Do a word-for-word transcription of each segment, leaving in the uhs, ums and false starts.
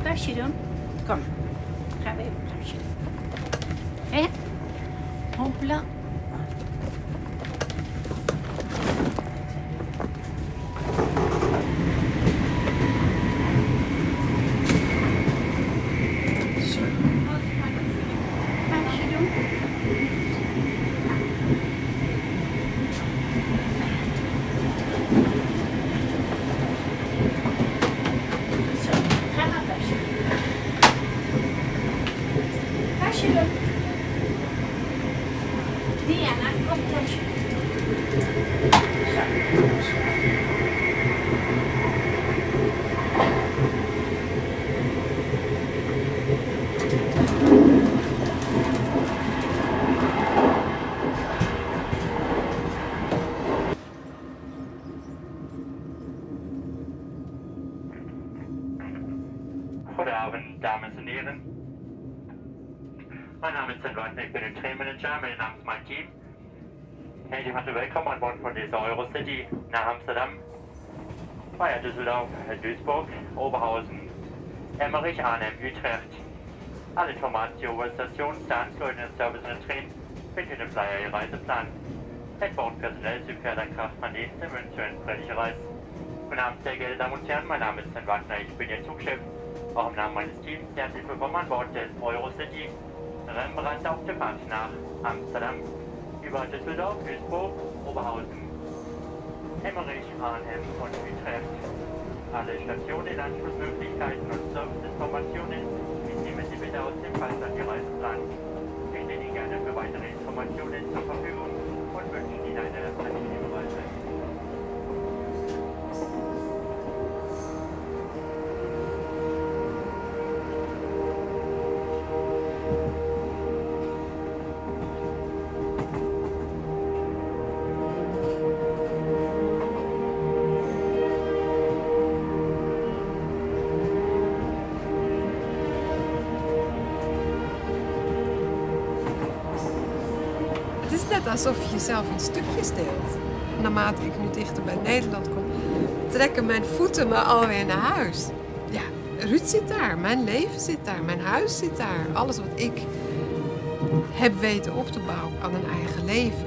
plasje doen? Kom, gaan we even een plasje doen. Hé? Hopla. Diana, kom plasje. Goedenavond, dames en heren. Mijn naam is Sven Wagner, ik ben een trainmanager met namens mijn team. Heet u hartelijk welkom aan boord van deze Eurocity naar Amsterdam, via Düsseldorf, Duisburg, Oberhausen, Emmerich, Arnhem, Utrecht. Alle informatie over station, standschulen en service en train vindt u in de flyer je reiseplan. Het boordpersoneel, Zuidkracht van dienst en wünscht u een prettige reis. Mijn naam is sehr geehrte Damen und Herren, mein Name ist Sven Wagner, ich bin Ihr Zugchef. Auch im Namen meines Teams herzlich willkommen an Bord des Eurocity. Rennbereits auf der Fahrt nach Amsterdam, über Düsseldorf, Duisburg, Oberhausen, Emmerich, Arnhem und Utrecht. Alle Stationen, Anschlussmöglichkeiten und Serviceinformationen entnehmen Sie bitte aus dem Passagierreiseplan. Wir stehen Ihnen gerne für weitere Informationen zur Verfügung und wünschen Ihnen eine angenehme Reise. Het is net alsof je jezelf in stukjes deelt. Naarmate ik nu dichter bij Nederland kom, trekken mijn voeten me alweer naar huis. Ja, Ruud zit daar, mijn leven zit daar, mijn huis zit daar. Alles wat ik heb weten op te bouwen aan een eigen leven.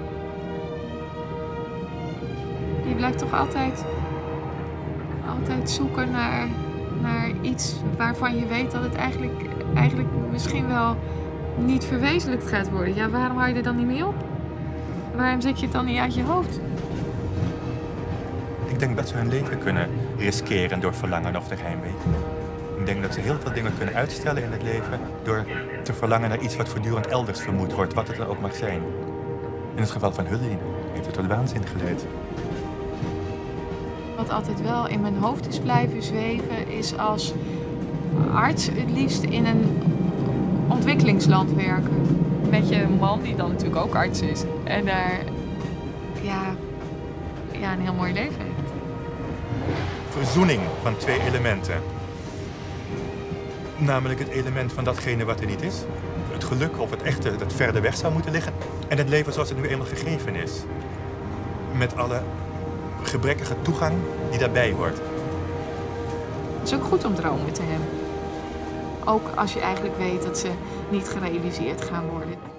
Je blijft toch altijd, altijd zoeken naar, naar iets waarvan je weet dat het eigenlijk, eigenlijk misschien wel niet verwezenlijkt gaat worden. Ja, waarom hou je er dan niet mee op? Waarom zet je het dan niet uit je hoofd? Ik denk dat ze hun leven kunnen riskeren door verlangen of de heimwee. Ik denk dat ze heel veel dingen kunnen uitstellen in het leven door te verlangen naar iets wat voortdurend elders vermoed wordt, wat het dan ook mag zijn. In het geval van Hulien heeft het tot waanzin geleid. Wat altijd wel in mijn hoofd is blijven zweven, is als arts het liefst in een ontwikkelingsland werken. Met je man, die dan natuurlijk ook arts is. En daar ja, ja, een heel mooi leven heeft. Verzoening van twee elementen. Namelijk het element van datgene wat er niet is. Het geluk of het echte dat verder weg zou moeten liggen. En het leven zoals het nu eenmaal gegeven is. Met alle gebrekkige toegang die daarbij hoort. Het is ook goed om dromen te hebben. Ook als je eigenlijk weet dat ze niet gerealiseerd gaan worden.